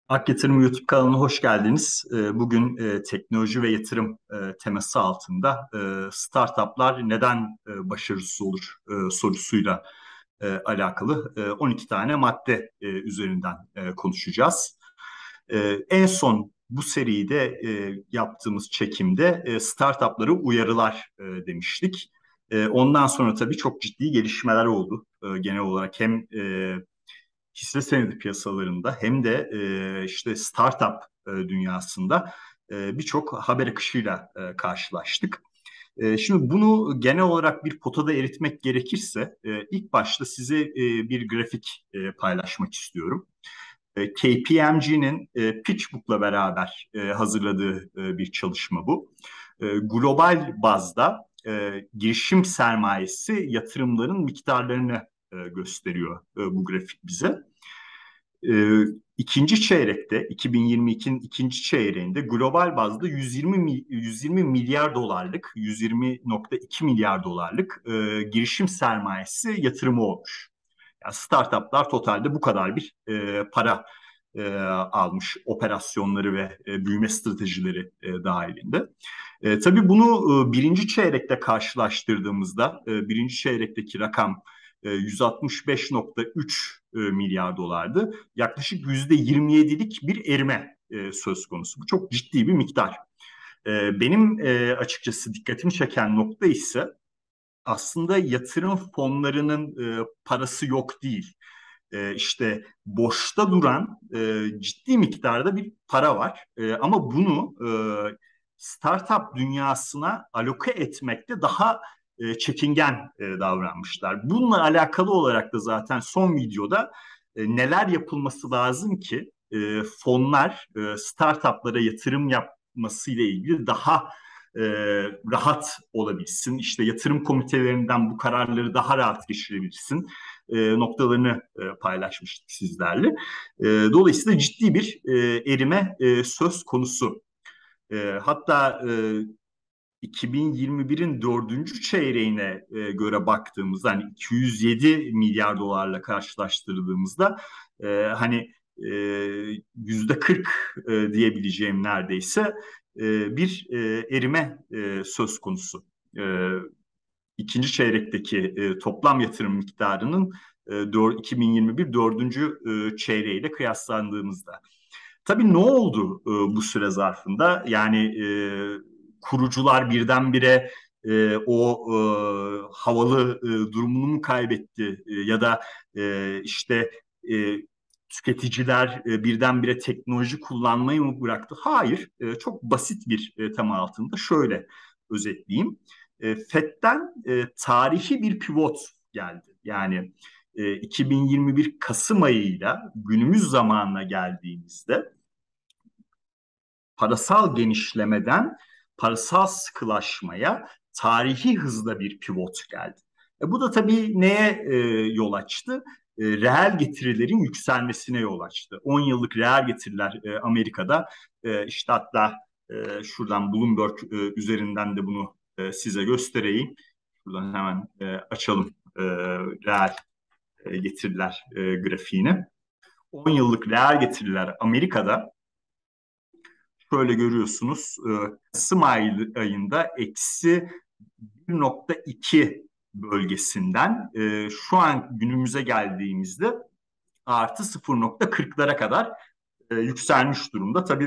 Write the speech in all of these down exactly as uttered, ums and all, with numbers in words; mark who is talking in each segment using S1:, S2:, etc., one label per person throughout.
S1: Ak Yatırım YouTube kanalına hoş geldiniz. Ee, Bugün e, teknoloji ve yatırım e, teması altında e, startuplar neden e, başarısız olur e, sorusuyla e, alakalı e, on iki tane madde e, üzerinden e, konuşacağız. E, En son bu seride e, yaptığımız çekimde e, startupları uyarılar e, demiştik. E, Ondan sonra tabii çok ciddi gelişmeler oldu. E, Genel olarak hem e, hisse senedi piyasalarında hem de e, işte startup e, dünyasında e, birçok haber akışıyla e, karşılaştık. E, şimdi bunu genel olarak bir potada eritmek gerekirse e, ilk başta size e, bir grafik e, paylaşmak istiyorum. E, K P M G'nin e, PitchBook'la beraber e, hazırladığı e, bir çalışma bu. E, global bazda e, girişim sermayesi yatırımların miktarlarını e, gösteriyor e, bu grafik bize. E, ikinci çeyrekte iki bin yirmi ikinin ikinci çeyreğinde global bazda yüz yirmi yüz yirmi milyar dolarlık yüz yirmi nokta iki milyar dolarlık e, girişim sermayesi yatırımı olmuş. Yani startuplar totalde bu kadar bir e, para e, almış operasyonları ve e, büyüme stratejileri e, dahilinde. E, tabii bunu e, birinci çeyrekte karşılaştırdığımızda e, birinci çeyrekteki rakam e, yüz altmış beş nokta üç e, milyar dolardı. Yaklaşık yüzde yirmi yedilik bir erime e, söz konusu. Bu çok ciddi bir miktar. E, benim e, açıkçası dikkatimi çeken nokta ise aslında yatırım fonlarının e, parası yok değil. E, işte boşta duran e, ciddi miktarda bir para var. E, ama bunu e, startup dünyasına aloke etmekte daha e, çekingen e, davranmışlar. Bununla alakalı olarak da zaten son videoda e, neler yapılması lazım ki e, fonlar e, startuplara yatırım yapmasıyla ilgili daha e, rahat olabilsin. İşte yatırım komitelerinden bu kararları daha rahat geçirebilsin e, noktalarını e, paylaşmıştık sizlerle. E, dolayısıyla ciddi bir e, erime e, söz konusu. E, hatta e, iki bin yirmi birin dördüncü çeyreğine e, göre baktığımızda hani iki yüz yedi milyar dolarla karşılaştırdığımızda e, hani e, yüzde kırk e, diyebileceğim neredeyse e, bir e, erime e, söz konusu. E, ikinci çeyrekteki e, toplam yatırım miktarının e, iki bin yirmi bir dördüncü e, çeyreğiyle kıyaslandığımızda. Tabii ne oldu e, bu süre zarfında? Yani e, kurucular birdenbire e, o e, havalı e, durumunu mu kaybetti? E, ya da e, işte e, tüketiciler e, birdenbire teknoloji kullanmayı mı bıraktı? Hayır, e, çok basit bir e, tema altında şöyle özetleyeyim. E, F E D'den e, tarihi bir pivot geldi. Yani e, iki bin yirmi bir Kasım ayıyla günümüz zamanına geldiğimizde parasal genişlemeden parasal sıkılaşmaya tarihi hızla bir pivot geldi. E, bu da tabii neye e, yol açtı? E, reel getirilerin yükselmesine yol açtı. on yıllık reel getiriler e, Amerika'da e, işte hatta e, şuradan Bloomberg e, üzerinden de bunu e, size göstereyim. Şuradan hemen e, açalım e, reel e, getiriler e, grafiğini. on yıllık reel getiriler Amerika'da şöyle görüyorsunuz e, Kasım ayında eksi bir nokta iki bölgesinden e, şu an günümüze geldiğimizde artı sıfır nokta kırklara kadar e, yükselmiş durumda. Tabii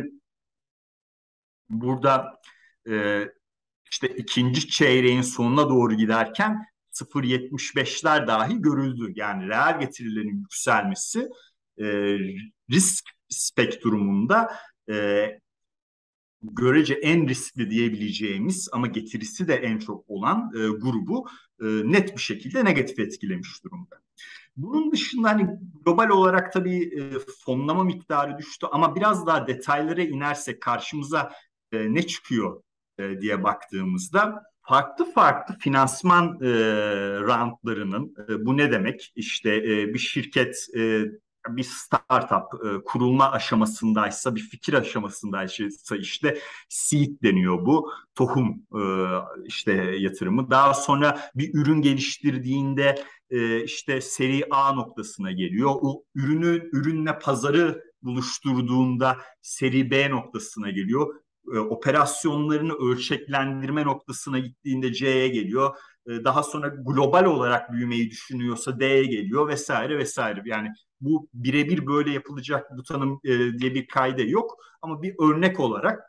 S1: burada e, işte ikinci çeyreğin sonuna doğru giderken sıfır nokta yetmiş beşler dahi görüldü. Yani reel getirilerin yükselmesi e, risk spektrumunda e, görece en riskli diyebileceğimiz ama getirisi de en çok olan e, grubu e, net bir şekilde negatif etkilemiş durumda. Bunun dışında hani global olarak tabii e, fonlama miktarı düştü ama biraz daha detaylara inersek karşımıza e, ne çıkıyor e, diye baktığımızda farklı farklı finansman e, roundlarının e, bu ne demek? İşte e, bir şirket e, bir startup e, kurulma aşamasındaysa, bir fikir aşamasındaysa işte seed deniyor bu. Tohum e, işte yatırımı. Daha sonra bir ürün geliştirdiğinde e, işte seri A noktasına geliyor. O ürünü ürünle pazarı buluşturduğunda seri B noktasına geliyor. E, operasyonlarını ölçeklendirme noktasına gittiğinde C'ye geliyor. E, daha sonra global olarak büyümeyi düşünüyorsa D'ye geliyor vesaire vesaire. Yani bu birebir böyle yapılacak bu tanım e, diye bir kayda yok. Ama bir örnek olarak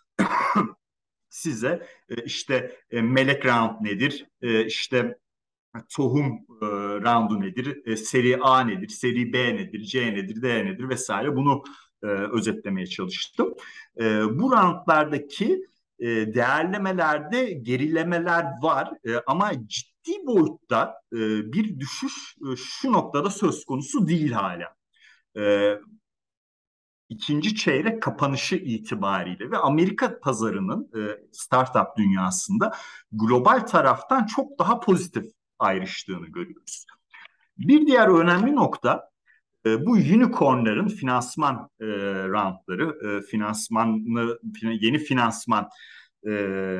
S1: size e, işte e, melek round nedir? E, işte tohum e, roundu nedir? E, seri A nedir? Seri B nedir? C nedir? D nedir? Vesaire bunu e, özetlemeye çalıştım. E, bu roundlardaki e, değerlemelerde gerilemeler var e, ama ciddi boyutta e, bir düşüş e, şu noktada söz konusu değil hala. E, ikinci çeyrek kapanışı itibariyle ve Amerika pazarının e, startup dünyasında global taraftan çok daha pozitif ayrıştığını görüyoruz. Bir diğer önemli nokta e, bu unicornların finansman e, roundları, e, finansmanlı yeni finansman e,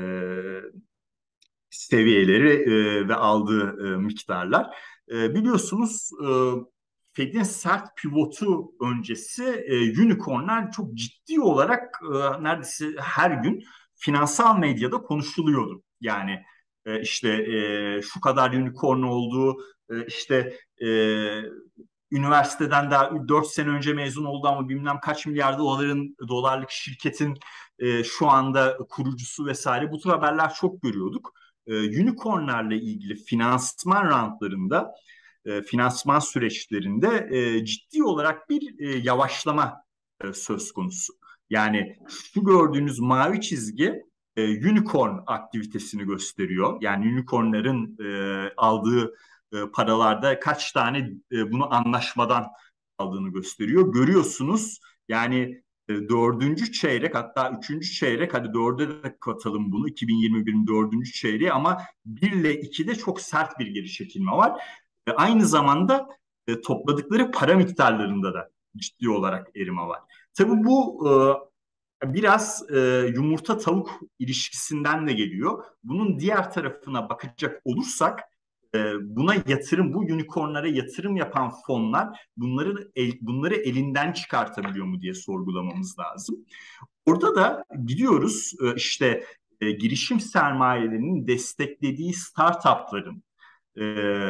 S1: seviyeleri e, ve aldığı e, miktarlar. E, biliyorsunuz e, Fed'in sert pivotu öncesi e, unicornlar çok ciddi olarak e, neredeyse her gün finansal medyada konuşuluyordu. Yani e, işte e, şu kadar unicorn olduğu, e, işte e, üniversiteden daha dört sene önce mezun oldu ama bilmem kaç milyar doların dolarlık şirketin e, şu anda kurucusu vesaire bu tür haberler çok görüyorduk. E, unicornlarla ilgili finansman roundlarında, e, finansman süreçlerinde e, ciddi olarak bir e, yavaşlama e, söz konusu. Yani şu gördüğünüz mavi çizgi e, unicorn aktivitesini gösteriyor. Yani unicornların e, aldığı e, paralarda kaç tane e, bunu anlaşmadan aldığını gösteriyor. Görüyorsunuz yani e, dördüncü çeyrek hatta üçüncü çeyrek hadi dörde de katalım bunu iki bin yirmi birin dördüncü çeyreği ama bir ile ikide çok sert bir geri çekilme var. E, aynı zamanda e, topladıkları para miktarlarında da ciddi olarak erime var. Tabii bu e, biraz e, yumurta tavuk ilişkisinden de geliyor. Bunun diğer tarafına bakacak olursak e, buna yatırım, bu unicornlara yatırım yapan fonlar bunları el, bunları elinden çıkartabiliyor mu diye sorgulamamız lazım. Orada da gidiyoruz e, işte e, girişim sermayelerinin desteklediği startupların e,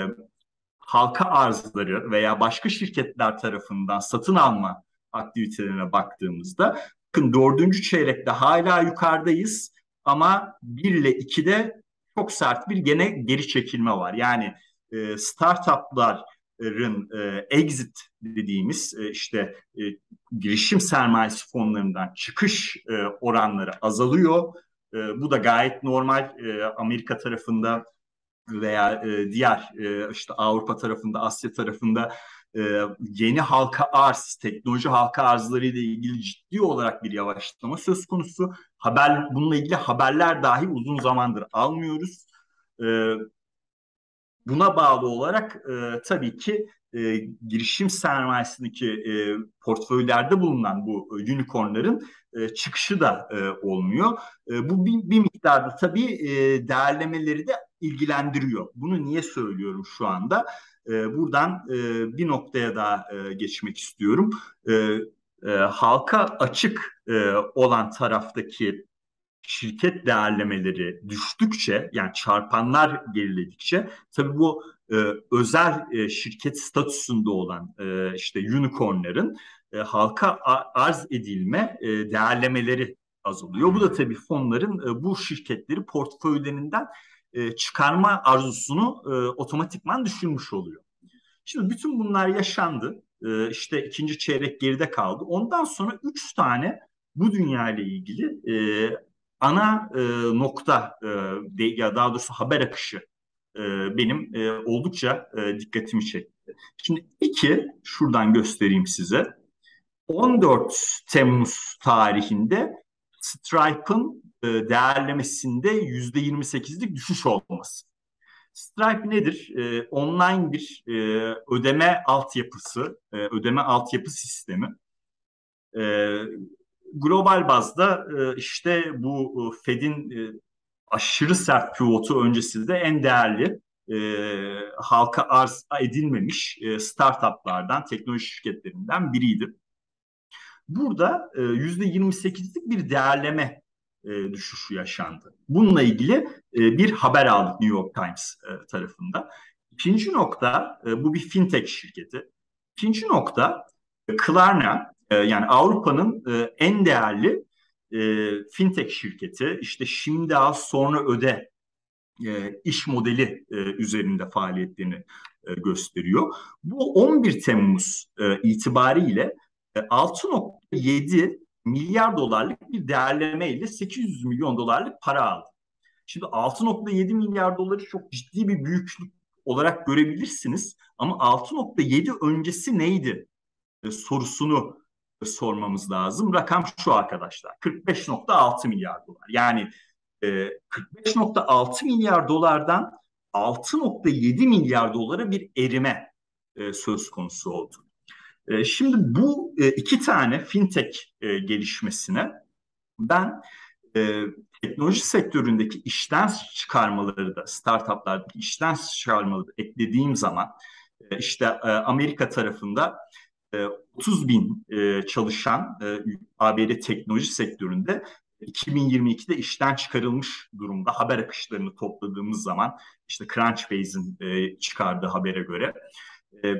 S1: halka arzları veya başka şirketler tarafından satın alma aktivitelerine baktığımızda bakın dördüncü çeyrekte hala yukarıdayız ama bir ile ikide çok sert bir gene geri çekilme var. Yani e, startupların e, exit dediğimiz e, işte e, girişim sermayesi fonlarından çıkış e, oranları azalıyor. E, bu da gayet normal. E, Amerika tarafında veya e, diğer e, işte Avrupa tarafında, Asya tarafında e, yeni halka arz, teknoloji halka arzları ile ilgili ciddi olarak bir yavaşlama söz konusu. Haber bununla ilgili haberler dahi uzun zamandır almıyoruz. E, Buna bağlı olarak e, tabii ki e, girişim sermayesindeki e, portföylerde bulunan bu e, unicornların e, çıkışı da e, olmuyor. E, bu bir, bir miktarda tabii e, değerlemeleri de ilgilendiriyor. Bunu niye söylüyorum şu anda? E, buradan e, bir noktaya daha e, geçmek istiyorum. E, e, halka açık e, olan taraftaki şirket değerlemeleri düştükçe yani çarpanlar geriledikçe tabii bu e, özel e, şirket statüsünde olan e, işte unicornların e, halka arz edilme e, değerlemeleri azalıyor. Bu da tabii fonların e, bu şirketleri portföylerinden e, çıkarma arzusunu e, otomatikman düşürmüş oluyor. Şimdi bütün bunlar yaşandı. E, işte ikinci çeyrek geride kaldı. Ondan sonra üç tane bu dünya ile ilgili e, ana e, nokta e, de, ya daha doğrusu haber akışı e, benim e, oldukça e, dikkatimi çekti. Şimdi iki şuradan göstereyim size. on dört Temmuz tarihinde Stripe'ın e, değerlemesinde yüzde yirmi sekizlik düşüş olması. Stripe nedir? E, online bir e, ödeme altyapısı, e, ödeme altyapı sistemi. E, Global bazda e, işte bu e, Fed'in e, aşırı sert pivotu öncesinde en değerli e, halka arz edilmemiş e, startuplardan, teknoloji şirketlerinden biriydi. Burada e, yüzde yirmi sekizlik bir değerleme e, düşüşü yaşandı. Bununla ilgili e, bir haber aldık New York Times e, tarafında. İkinci nokta, e, bu bir fintech şirketi. İkinci nokta, e, Klarna, e, yani Avrupa'nın e, en değerli e, fintech şirketi. İşte şimdi al sonra öde e, iş modeli e, üzerinde faaliyetlerini e, gösteriyor. Bu on bir Temmuz e, itibariyle e, altı nokta yedi milyar dolarlık bir değerleme ile sekiz yüz milyon dolarlık para aldı. Şimdi altı nokta yedi milyar doları çok ciddi bir büyüklük olarak görebilirsiniz ama altı nokta yedi öncesi neydi e, sorusunu e, sormamız lazım. Rakam şu arkadaşlar, kırk beş nokta altı milyar dolar. Yani e, kırk beş nokta altı milyar dolardan altı nokta yedi milyar dolara bir erime e, söz konusu oldu. E, şimdi bu e, iki tane fintech e, gelişmesine ben e, teknoloji sektöründeki işten çıkarmaları da startuplardaki işten çıkarmaları da eklediğim zaman e, işte e, Amerika tarafında e, otuz bin e, çalışan e, A B D teknoloji sektöründe iki bin yirmi ikide işten çıkarılmış durumda. Haber akışlarını topladığımız zaman işte Crunchbase'in e, çıkardığı habere göre e,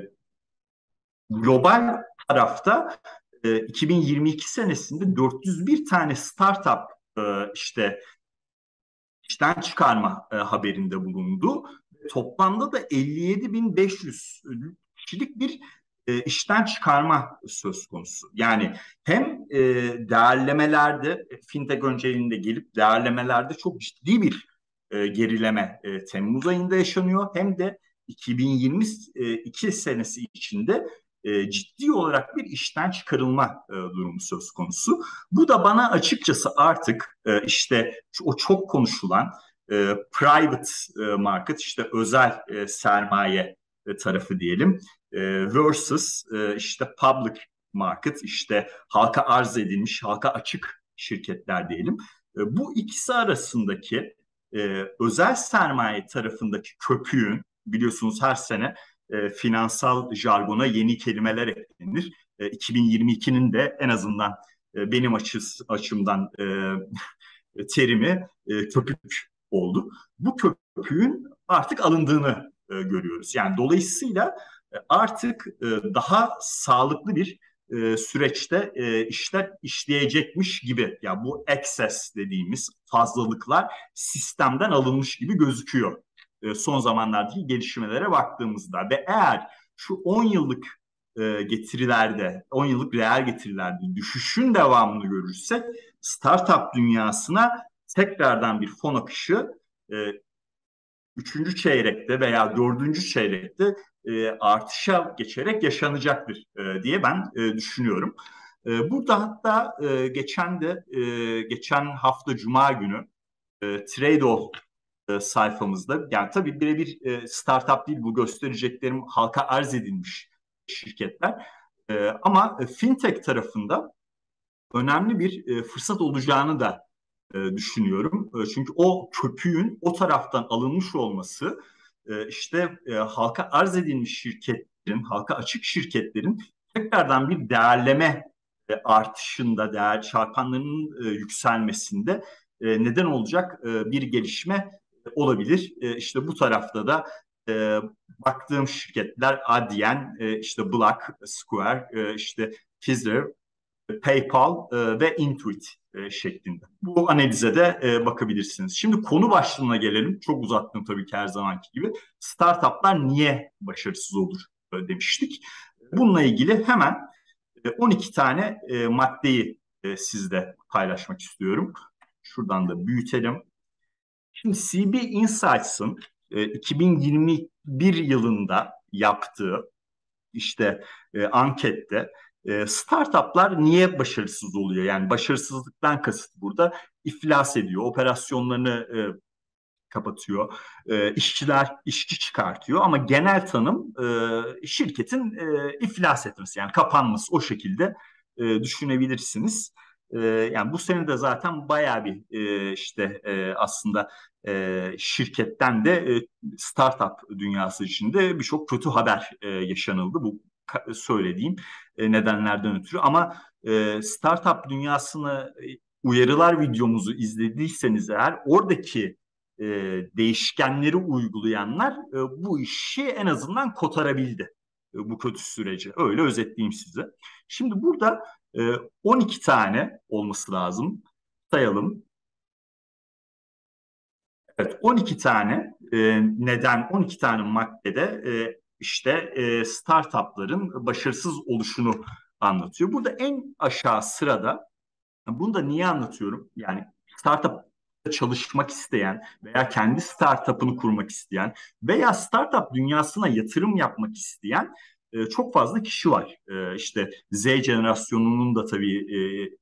S1: global tarafta e, iki bin yirmi iki senesinde dört yüz bir tane startup e, işte işten çıkarma e, haberinde bulundu. Toplamda da elli yedi bin beş yüz kişilik bir e, işten çıkarma söz konusu. Yani hem e, değerlemelerde, fintech önceliğinde gelip değerlemelerde çok ciddi bir e, gerileme e, Temmuz ayında yaşanıyor. Hem de iki bin yirmi iki senesi içinde e, ciddi olarak bir işten çıkarılma e, durumu söz konusu. Bu da bana açıkçası artık e, işte o çok konuşulan e, private e, market, işte özel e, sermaye e, tarafı diyelim e, versus e, işte public market, işte halka arz edilmiş, halka açık şirketler diyelim. E, bu ikisi arasındaki e, özel sermaye tarafındaki köpüğün, biliyorsunuz her sene e, finansal jargona yeni kelimeler eklenir. E, iki bin yirmi ikinin de en azından e, benim açıs, açımdan e, terimi e, köpük oldu. Bu köpüğün artık alındığını e, görüyoruz. Yani dolayısıyla e, artık e, daha sağlıklı bir e, süreçte e, işler işleyecekmiş gibi. Ya yani bu excess dediğimiz fazlalıklar sistemden alınmış gibi gözüküyor. E, son zamanlardaki gelişmelere baktığımızda ve eğer şu on yıllık e, getirilerde, on yıllık reel getirilerde düşüşün devamını görürsek startup dünyasına tekrardan bir fon akışı e, üçüncü çeyrekte veya dördüncü çeyrekte e, artışa geçerek yaşanacaktır e, diye ben e, düşünüyorum. E, burada hatta e, geçen de e, geçen hafta Cuma günü e, Trade e, sayfamızda, yani tabii birebir e, startup değil bu göstereceklerim, halka arz edilmiş şirketler. E, ama e, fintech tarafında önemli bir e, fırsat olacağını da e, düşünüyorum. E, çünkü o köpüğün o taraftan alınmış olması e, işte e, halka arz edilmiş şirketlerin, halka açık şirketlerin tekrardan bir değerleme e, artışında, değer çarpanlarının e, yükselmesinde e, neden olacak e, bir gelişme olabilir. E, işte bu tarafta da e, baktığım şirketler Adyen, e, işte Block, Square, e, işte Fiserv, PayPal e, ve Intuit e, şeklinde. Bu analize de e, bakabilirsiniz. Şimdi konu başlığına gelelim. Çok uzattım tabii ki her zamanki gibi. Startuplar niye başarısız olur e, demiştik. Bununla ilgili hemen e, on iki tane e, maddeyi e, sizle paylaşmak istiyorum. Şuradan da büyütelim. Şimdi C B Insights'ın e, iki bin yirmi bir yılında yaptığı işte e, ankette e, startuplar niye başarısız oluyor? Yani başarısızlıktan kasıt burada iflas ediyor, operasyonlarını e, kapatıyor, e, işçiler işçi çıkartıyor ama genel tanım e, şirketin e, iflas etmesi, yani kapanması, o şekilde e, düşünebilirsiniz. E, yani bu sene de zaten bayağı bir e, işte e, aslında e, şirketten de e, startup dünyası içinde birçok kötü haber e, yaşanıldı bu söylediğim e, nedenlerden ötürü. Ama e, startup dünyasını e, uyarılar videomuzu izlediyseniz eğer oradaki e, değişkenleri uygulayanlar e, bu işi en azından kotarabildi. E, bu kötü süreci. Öyle özetleyeyim size. Şimdi burada e, on iki tane olması lazım. Sayalım. Evet, on iki tane e, neden on iki tane maddede e, işte e, startupların başarısız oluşunu anlatıyor. Burada en aşağı sırada bunu da niye anlatıyorum? Yani startupta çalışmak isteyen veya kendi startup'ını kurmak isteyen veya startup dünyasına yatırım yapmak isteyen e, çok fazla kişi var. E, işte Z jenerasyonunun da tabii e,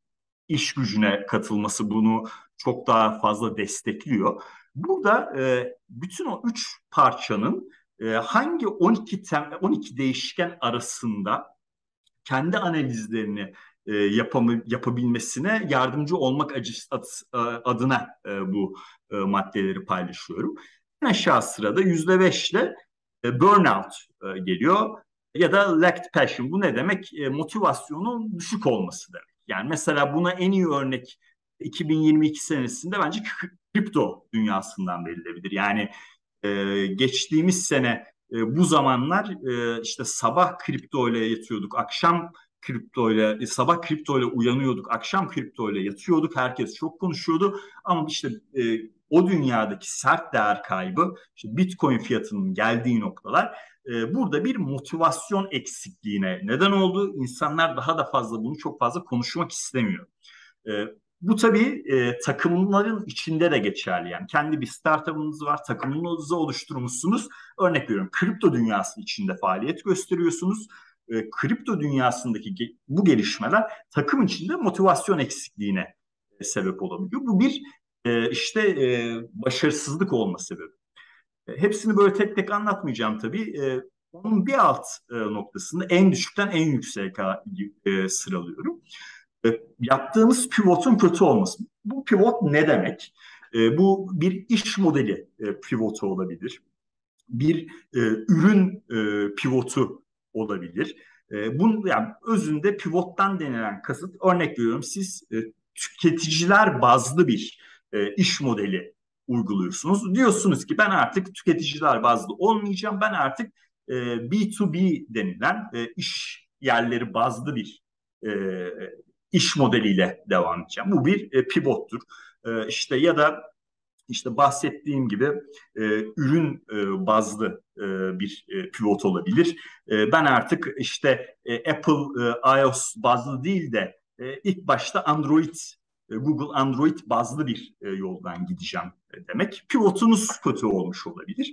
S1: iş gücüne katılması bunu çok daha fazla destekliyor. Burada e, bütün o üç parçanın e, hangi on iki tem, on iki değişken arasında kendi analizlerini e, yapamı, yapabilmesine yardımcı olmak acısı, adına e, bu e, maddeleri paylaşıyorum. En aşağı sırada yüzde beşle e, burnout e, geliyor ya da lacked passion. Bu ne demek? E, motivasyonun düşük olması demek. Yani mesela buna en iyi örnek iki bin yirmi iki senesinde bence kripto dünyasından verilebilir. Yani e, geçtiğimiz sene e, bu zamanlar e, işte sabah kripto ile yatıyorduk, akşam kripto ile e, sabah kripto ile uyanıyorduk, akşam kripto ile yatıyorduk. Herkes çok konuşuyordu ama işte e, o dünyadaki sert değer kaybı, işte Bitcoin fiyatının geldiği noktalar e, burada bir motivasyon eksikliğine neden oldu. İnsanlar daha da fazla bunu çok fazla konuşmak istemiyor. E, Bu tabii e, takımların içinde de geçerli. Yani kendi bir startup'ınız var, takımınızı oluşturmuşsunuz. Örnek veriyorum, kripto dünyası içinde faaliyet gösteriyorsunuz. E, kripto dünyasındaki ge- bu gelişmeler takım içinde motivasyon eksikliğine e, sebep olabiliyor. Bu bir e, işte e, başarısızlık olma sebebi. E, hepsini böyle tek tek anlatmayacağım tabii. E, onun bir alt e, noktasında en düşükten en yükseğe e, sıralıyorum. E, yaptığımız pivotun kötü olması. Bu pivot ne demek? E, bu bir iş modeli e, pivotu olabilir. Bir e, ürün e, pivotu olabilir. E, bunun yani özünde pivottan denilen kasıt, örnek veriyorum, siz e, tüketiciler bazlı bir e, iş modeli uyguluyorsunuz. Diyorsunuz ki ben artık tüketiciler bazlı olmayacağım. Ben artık e, B iki B denilen e, iş yerleri bazlı bir e, iş modeliyle devam edeceğim. Bu bir e, pivottur. E, işte ya da işte bahsettiğim gibi e, ürün e, bazlı e, bir e, pivot olabilir. E, ben artık işte e, Apple e, iOS bazlı değil de e, ilk başta Android, e, Google Android bazlı bir e, yoldan gideceğim e, demek. Pivotunuz kötü olmuş olabilir.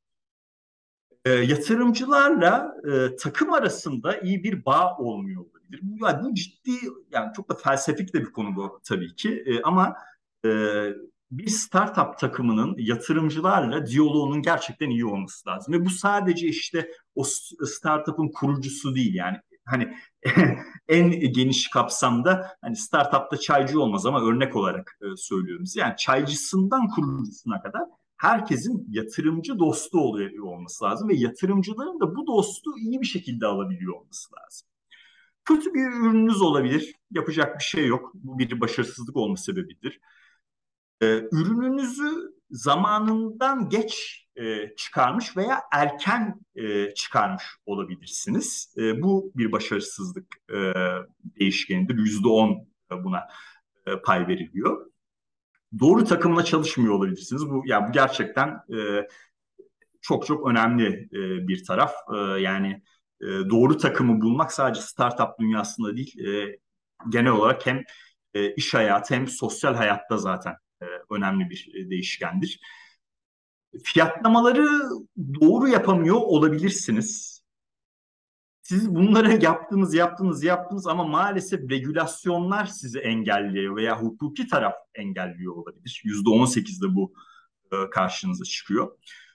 S1: E, yatırımcılarla e, takım arasında iyi bir bağ olmuyor olabilir. Bu, yani bu ciddi, yani çok da felsefik de bir konu bu tabii ki. E, ama e, bir startup takımının yatırımcılarla diyaloğunun gerçekten iyi olması lazım. Ve bu sadece işte o startup'ın kurucusu değil yani. Hani en geniş kapsamda hani startup'ta çaycı olmaz ama örnek olarak e, söylüyorum size. Yani çaycısından kurucusuna kadar herkesin yatırımcı dostu oluyor olması lazım ve yatırımcıların da bu dostu iyi bir şekilde alabiliyor olması lazım. Kötü bir ürününüz olabilir. Yapacak bir şey yok. Bu bir başarısızlık olma sebebidir. Ee, ürününüzü zamanından geç e, çıkarmış veya erken e, çıkarmış olabilirsiniz. E, bu bir başarısızlık e, değişkenidir. yüzde on buna e, pay veriliyor. Doğru takımla çalışmıyor olabilirsiniz. Bu ya bu gerçekten e, çok çok önemli e, bir taraf. E, yani e, doğru takımı bulmak sadece startup dünyasında değil, e, genel olarak hem e, iş hayatı hem sosyal hayatta zaten e, önemli bir e, değişkendir. Fiyatlamaları doğru yapamıyor olabilirsiniz. Siz bunları yaptınız, yaptınız, yaptınız ama maalesef regülasyonlar sizi engelliyor veya hukuki taraf engelliyor olabilir. yüzde on sekizde bu e, karşınıza çıkıyor.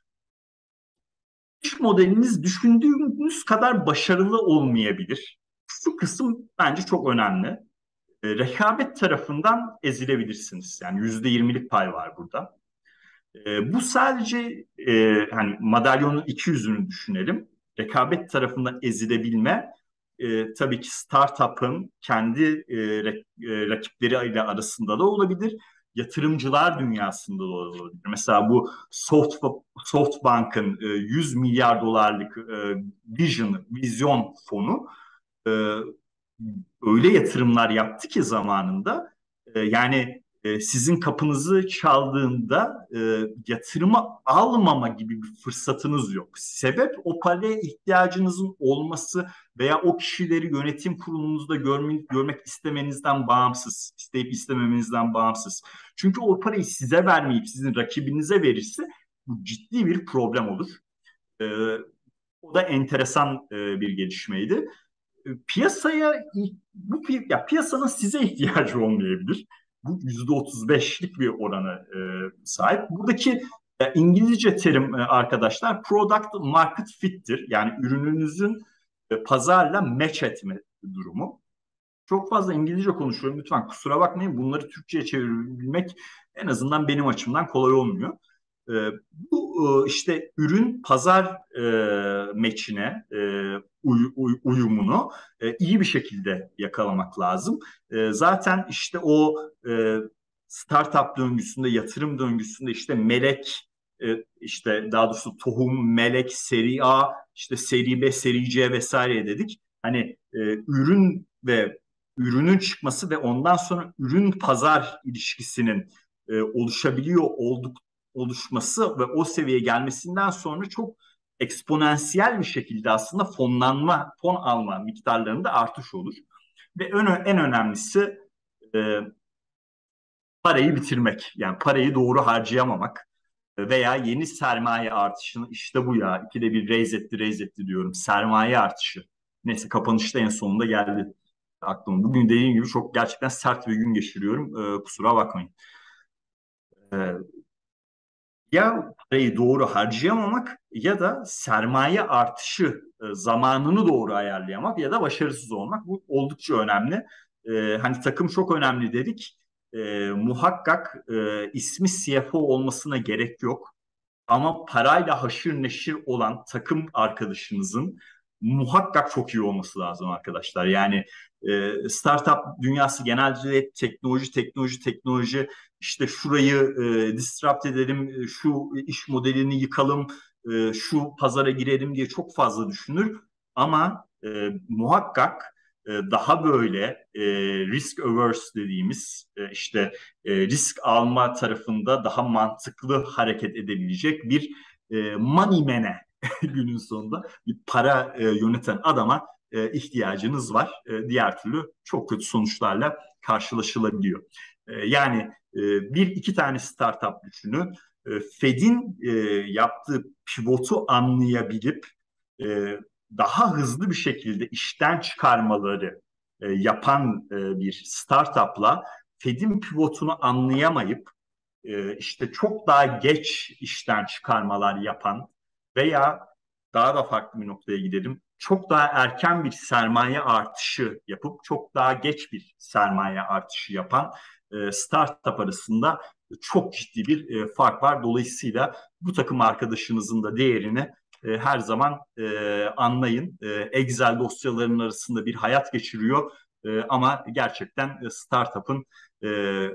S1: İş modeliniz düşündüğünüz kadar başarılı olmayabilir. Şu kısım bence çok önemli. E, rekabet tarafından ezilebilirsiniz. Yani yüzde yirmilik pay var burada. E, bu sadece e, hani madalyonun iki yüzünü düşünelim. Rekabet tarafından ezilebilme e, tabii ki startup'ın kendi e, re- e, rakipleriyle arasında da olabilir. Yatırımcılar dünyasında da olabilir. Mesela bu Soft, SoftBank'ın e, yüz milyar dolarlık e, Vision, vizyon fonu e, öyle yatırımlar yaptı ki zamanında e, yani e, sizin kapınızı çaldığında e, yatırımı almama gibi bir fırsatınız yok. Sebep o paraya ihtiyacınızın olması veya o kişileri yönetim kurulunuzda görme, görmek istemenizden bağımsız, isteyip istememenizden bağımsız. Çünkü o parayı size vermeyip sizin rakibinize verirse bu ciddi bir problem olur. E, O da enteresan e, bir gelişmeydi. Piyasaya bu ya piyasanın size ihtiyacı olmayabilir. Bu yüzde otuz beşlik bir orana e, sahip. Buradaki e, İngilizce terim e, arkadaşlar product market fit'tir. Yani ürününüzün e, pazarla match etme durumu. Çok fazla İngilizce konuşuyorum. Lütfen kusura bakmayın. Bunları Türkçe'ye çevirebilmek en azından benim açımdan kolay olmuyor. E, Bu e, işte ürün pazar e, meçine e, uy- uy- uyumunu e, iyi bir şekilde yakalamak lazım. E, zaten işte o e, startup döngüsünde, yatırım döngüsünde işte melek, e, işte daha doğrusu tohum, melek, seri A, işte seri B, seri C vesaire dedik. Hani e, ürün ve ürünün çıkması ve ondan sonra ürün pazar ilişkisinin e, oluşabiliyor olduk oluşması ve o seviyeye gelmesinden sonra çok eksponansiyel bir şekilde aslında fonlanma, fon alma miktarlarında artış olur. Ve en, en önemlisi e, parayı bitirmek. Yani parayı doğru harcayamamak veya yeni sermaye artışını işte bu ya ikide bir raise etti raise etti diyorum. Sermaye artışı. Neyse kapanışta en sonunda geldi aklıma. Bugün dediğim gibi çok gerçekten sert bir gün geçiriyorum. Ee, kusura bakmayın. Ee, Ya parayı doğru harcayamamak ya da sermaye artışı e, zamanını doğru ayarlayamak ya da başarısız olmak bu oldukça önemli. E, hani takım çok önemli dedik. E, muhakkak e, ismi C F O olmasına gerek yok. Ama parayla haşır neşir olan takım arkadaşınızın muhakkak çok iyi olması lazım arkadaşlar. Yani e, startup dünyası genelde teknoloji, teknoloji, teknoloji işte şurayı e, disrupt edelim, e, şu iş modelini yıkalım, e, şu pazara girelim diye çok fazla düşünür. Ama e, muhakkak e, daha böyle e, risk averse dediğimiz e, işte e, risk alma tarafında daha mantıklı hareket edebilecek bir e, money man'e günün sonunda bir para e, yöneten adama e, ihtiyacınız var. E, diğer türlü çok kötü sonuçlarla karşılaşılabiliyor. E, yani e, bir iki tane startup düşünün. E, Fed'in e, yaptığı pivotu anlayabilip e, daha hızlı bir şekilde işten çıkarmaları e, yapan e, bir startupla Fed'in pivotunu anlayamayıp e, işte çok daha geç işten çıkarmalar yapan veya daha da farklı bir noktaya gidelim. Çok daha erken bir sermaye artışı yapıp çok daha geç bir sermaye artışı yapan e, startup arasında çok ciddi bir e, fark var. Dolayısıyla bu takım arkadaşınızın da değerini e, her zaman e, anlayın. E, Excel dosyalarının arasında bir hayat geçiriyor. E, ama gerçekten e, startup'ın e,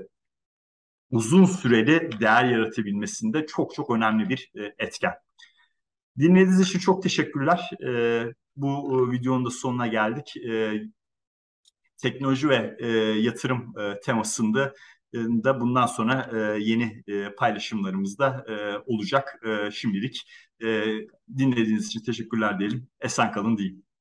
S1: uzun süreli değer yaratabilmesinde çok çok önemli bir e, etken. Dinlediğiniz için çok teşekkürler. E, bu e, videonun da sonuna geldik. E, teknoloji ve e, yatırım e, temasında e, da bundan sonra e, yeni e, paylaşımlarımız da e, olacak. E, şimdilik e, dinlediğiniz için teşekkürler diyelim. Esen kalın diyeyim.